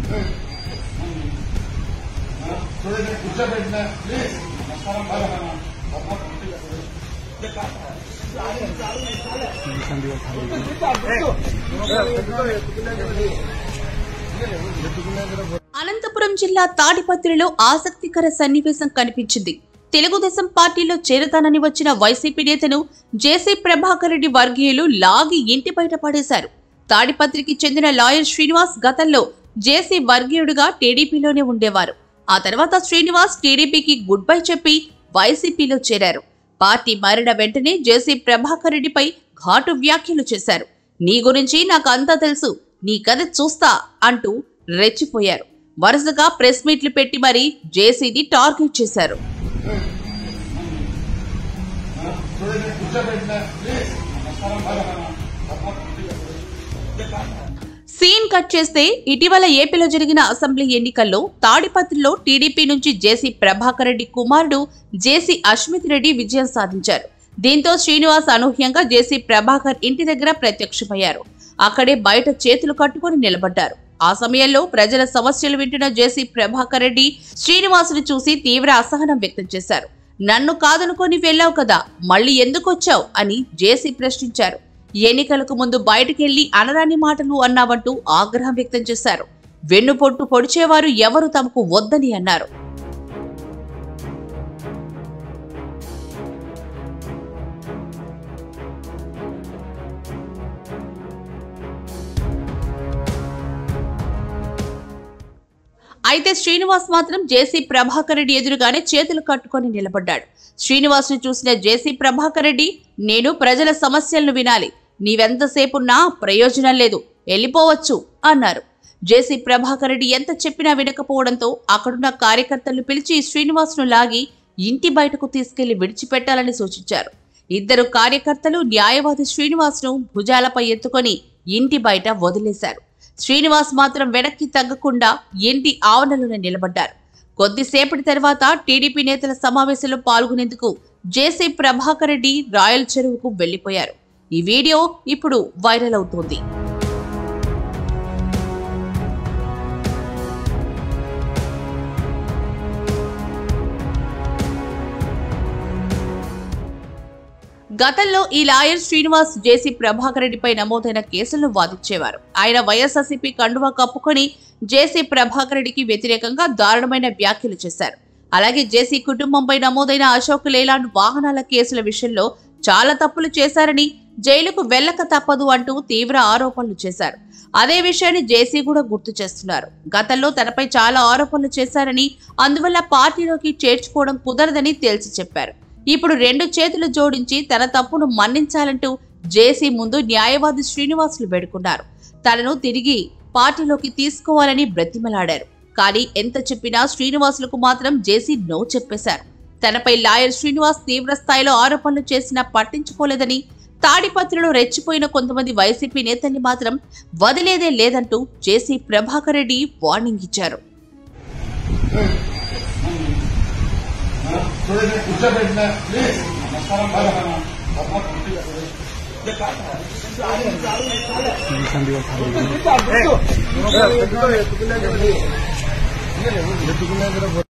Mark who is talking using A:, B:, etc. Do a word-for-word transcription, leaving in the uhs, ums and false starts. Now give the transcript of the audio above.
A: అనంతపురం జిల్లా తాడిపత్రిలో ఆసక్తికర సన్నివేశం కనిపించింది. తెలుగుదేశం పార్టీలో చేరతానని వచ్చిన వైసీపీ నేతను జేసీ ప్రభాకర్ రెడ్డి వర్గీయులు లాగి ఇంటి బయట పడేశారు. తాడిపత్రికి చెందిన లాయర్ శ్రీనివాస్ గతంలో జేసీ వర్గీయుడిగా టీడీపీలోనే ఉండేవారు. ఆ తర్వాత శ్రీనివాస్ టీడీపీకి గుడ్ బై చెప్పి వైసీపీలో చేరారు. పార్టీ మారిన వెంటనే జేసీ ప్రభాకర్ రెడ్డిపై ఘాటు వ్యాఖ్యలు చేశారు. నీ గురించి నాకు అంతా తెలుసు, నీ కథ చూస్తా అంటూ రెచ్చిపోయారు. వరుసగా ప్రెస్ మీట్లు పెట్టి మరీ జేసీని టార్గెట్ చేశారు. సీన్ కట్ చేస్తే ఇటీవల ఏపీలో జరిగిన అసెంబ్లీ ఎన్నికల్లో తాడిపత్రిలో టీడీపీ నుంచి జేసీ ప్రభాకర్ రెడ్డి కుమారుడు జేసీ అశ్మిత్ రెడ్డి విజయం సాధించారు. దీంతో శ్రీనివాస్ అనూహ్యంగా జేసీ ప్రభాకర్ ఇంటి దగ్గర ప్రత్యక్షమయ్యారు. అక్కడే బయట చేతులు కట్టుకుని నిలబడ్డారు. ఆ సమయంలో ప్రజల సమస్యలు వింటున్న జేసీ ప్రభాకర్ రెడ్డి శ్రీనివాసుని చూసి తీవ్ర అసహనం వ్యక్తం చేశారు. నన్ను కాదనుకొని వెళ్ళావు కదా, మళ్ళీ ఎందుకు వచ్చావు అని జేసీ ప్రశ్నించారు. ఎన్నికలకు ముందు బయటకెళ్లి అనరాని మాటలు అన్నావంటూ ఆగ్రహం వ్యక్తం చేశారు. వెన్నుపొట్టు పొడిచేవారు ఎవరు తమకు వద్దని అన్నారు. అయితే శ్రీనివాస్ మాత్రం జేసీ ప్రభాకర్ రెడ్డి ఎదురుగానే చేతులు కట్టుకొని నిలబడ్డాడు. శ్రీనివాస్ ను చూసిన జేసీ ప్రభాకర్ రెడ్డి, నేను ప్రజల సమస్యలను వినాలి, నీవెంతసేపున్నా ప్రయోజనం లేదు, వెళ్ళిపోవచ్చు అన్నారు. జేసీ ప్రభాకర్ రెడ్డి ఎంత చెప్పినా వినకపోవడంతో అక్కడున్న కార్యకర్తలను పిలిచి శ్రీనివాస్ ను లాగి ఇంటి బయటకు తీసుకెళ్లి విడిచిపెట్టాలని సూచించారు. ఇద్దరు కార్యకర్తలు న్యాయవాది శ్రీనివాస్ ను భుజాలపై ఎత్తుకొని ఇంటి బయట వదిలేశారు. శ్రీనివాస్ మాత్రం వెనక్కి తగ్గకుండా ఇంటి ఆవరణలోనే నిలబడ్డారు. కొద్దిసేపటి తర్వాత టీడీపీ నేతల సమావేశంలో పాల్గొనేందుకు జేసీ ప్రభాకర్ రెడ్డి రాయల్ చెరువుకు వెళ్లిపోయారు. ఈ వీడియో ఇప్పుడు వైరల్ అవుతోంది. గతంలో ఈ లాయర్ శ్రీనివాస్ జేసీ ప్రభాకర్ రెడ్డిపై నమోదైన కేసులను వాదించేవారు. ఆయన వైఎస్ఆర్సీపీ కండువా కప్పుకొని జేసీ ప్రభాకర్ రెడ్డికి వ్యతిరేకంగా దారుణమైన వ్యాఖ్యలు చేశారు. అలాగే జేసీ కుటుంబంపై నమోదైన అశోక్ లేలాండ్ వాహనాల కేసుల విషయంలో చాలా తప్పులు చేశారని, జైలుకు వెళ్లక తప్పదు అంటూ తీవ్ర ఆరోపణలు చేశారు. అదే విషయాన్ని జేసీ కూడా గుర్తు చేస్తున్నారు. గతంలో తనపై చాలా ఆరోపణలు చేశారని, అందువల్ల పార్టీలోకి చేర్చుకోవడం కుదరదని తేల్చి చెప్పారు. ఇప్పుడు రెండు చేతులు జోడించి తన తప్పును మన్నించాలంటూ జేసీ ముందు న్యాయవాది శ్రీనివాసులు వేడుకున్నారు. తనను తిరిగి పార్టీలోకి తీసుకోవాలని బ్రతిమలాడారు. కానీ ఎంత చెప్పినా శ్రీనివాసులకు మాత్రం జేసీ నో చెప్పేశారు. తనపై లాయర్ శ్రీనివాస్ తీవ్ర స్థాయిలో ఆరోపణలు చేసినా పట్టించుకోలేదని, తాడిపత్రిలో రెచ్చిపోయిన కొంతమంది వైసీపీ నేతల్ని మాత్రం వదిలేదే లేదంటూ జేసీ ప్రభాకర్ రెడ్డి వార్నింగ్ ఇచ్చారు.
B: సందీప్